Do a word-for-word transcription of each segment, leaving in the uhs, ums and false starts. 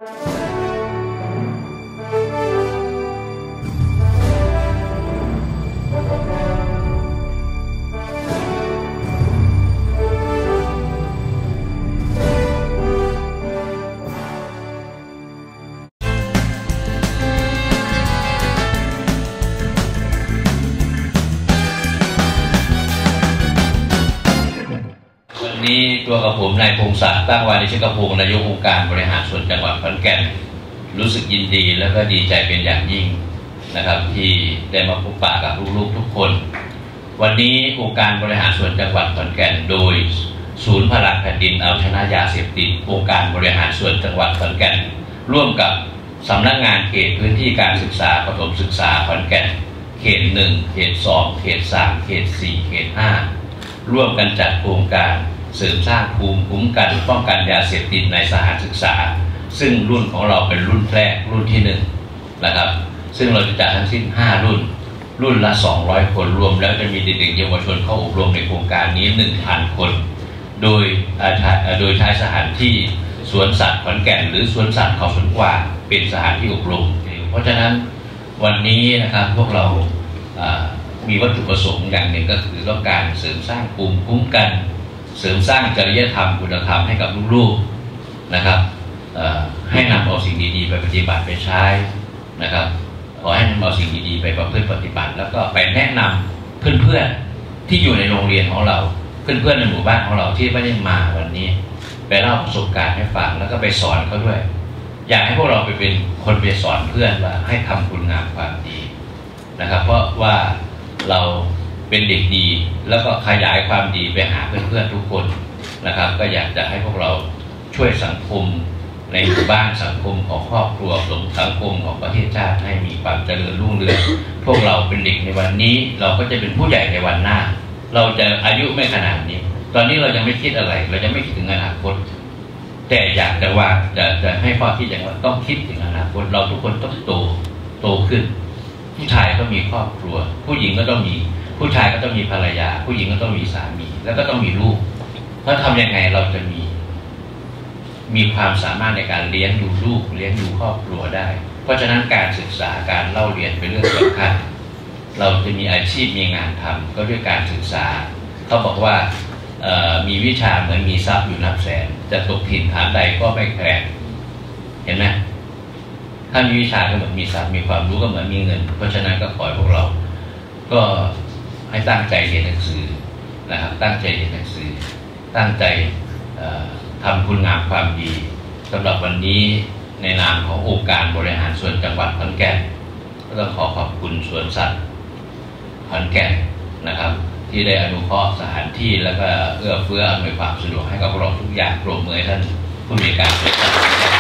นี้ตัวกับผมนายพงศักดิ์ตั้งวานิชกพงศ์นายกองค์การบริหารส่วนจังหวัดขอนแก่นรู้สึกยินดีและก็ดีใจเป็นอย่างยิ่งนะครับที่ได้มาพบปะกับลูกๆทุกคนวันนี้องค์การบริหารส่วนจังหวัดขอนแก่นโดยศูนย์พลังแผ่นดินเอาชนะยาเสพติดองค์การบริหารส่วนจังหวัดขอนแก่นร่วมกับสำนักงานเขตพื้นที่การศึกษาประถมศึกษาขอนแก่นเขตหนึ่งเขตสองเขตสามเขตสี่เขตห้าร่วมกันจัดโครงการเสริมสร้างภูมิคุ้มกันป้องกันยาเสพติดในสถานศึกษาซึ่งรุ่นของเราเป็นรุ่นแรกรุ่นที่หนึ่งนะครับซึ่งเราจะจัดทั้งสิ้นห้ารุ่นรุ่นละสองร้อยคนรวมแล้วจะมีเด็กๆเยาวชนเข้าอบรมในโครงการนี้ หนึ่งพัน คนโดยโดยใช้สถานที่สวนสัตว์ขอนแก่นหรือสวนสัตว์เขาสวนกวางเป็นสถานที่อบรมเพราะฉะนั้นวันนี้นะครับพวกเรามีวัตถุประสงค์อย่างหนึ่งก็คือต้องการเสริมสร้างภูมิคุ้มกันเสริมสร้างจริยธรรมคุณธรรมให้กับลูกๆนะครับให้นำเอาสิ่งดีๆไปปฏิบัติไปใช้นะครับขอให้นำเอาสิ่งดีๆไปประพฤติปฏิบัติแล้วก็ไปแนะนำเพื่อนๆที่อยู่ในโรงเรียนของเราเพื่อนๆในหมู่บ้านของเราที่ไม่ได้มาวันนี้ไปเล่าประสบการณ์ให้ฟังแล้วก็ไปสอนเขาด้วยอยากให้พวกเราไปเป็นคนไปสอนเพื่อนว่าให้ทำคุณงามความดีนะครับเพราะว่าเราเป็นเด็กดีแล้วก็ขยายความดีไปหาเพื่อนๆทุกคนนะครับก็อยากจะให้พวกเราช่วยสังคมในหมู่บ้านสังคมของครอบครัวสังคมของประเทศชาติให้มีความเจริญรุ่งเรืองพวกเราเป็นเด็กในวันนี้เราก็จะเป็นผู้ใหญ่ในวันหน้าเราจะอายุไม่ขนาดนี้ตอนนี้เรายังไม่คิดอะไรเราจะไม่คิดถึงอนาคตแต่อยากจะว่าจะจะให้พ่อคิดอย่างว่าต้องคิดถึงอนาคตเราทุกคนต้องโตโตขึ้นผู้ชายก็มีครอบครัวผู้หญิงก็ต้องมีผู้ชายก็ต้องมีภรรยาผู้หญิงก็ต้องมีสามีแล้วก็ต้องมีลูกเพราะทำยังไงเราจะมีมีความสามารถในการเลี้ยงดูลูกเลี้ยงดูครอบครัวได้เพราะฉะนั้นการศึกษาการเล่าเรียนเป็นเรื่องสำคัญเราจะมีอาชีพมีงานทำก็ด้วยการศึกษาเขาบอกว่ามีวิชาเหมือนมีทรัพย์อยู่นับแสนจะตกถิ่นฐานใดก็ไม่แคลนเห็นไหมถ้ามีวิชาก็เหมือนมีทรัพย์มีความรู้ก็เหมือนมีเงินเพราะฉะนั้นก็ขอให้พวกเราก็ให้ตั้งใจเรียนหนังสือนะครับตั้งใจเรียนหนังสือตั้งใจทำคุณงามความดีสำหรับวันนี้ในนามขององค์การบริหารส่วนจังหวัดขอนแก่นก็ต้องขอขอบคุณสวนสัตว์ขอนแก่นนะครับที่ได้อนุเคราะห์สถานที่แล้วก็เอื้อเฟื้ออำนวยความสะดวกให้กับพวกเราทุกอย่างปรบมือให้ท่านผู้มีการสวนสัตว์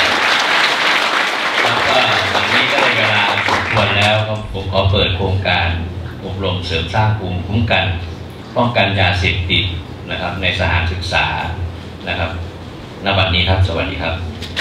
แล้วก็วันนี้ก็ได้เวลาสมควรแล้วผมขอเปิดโครงการอบรมเสริมสร้างภูมิคุ้มกันป้องกันยาเสพติดนะครับในสถานศึกษานะครับณ บัดนี้ครับสวัสดีครับ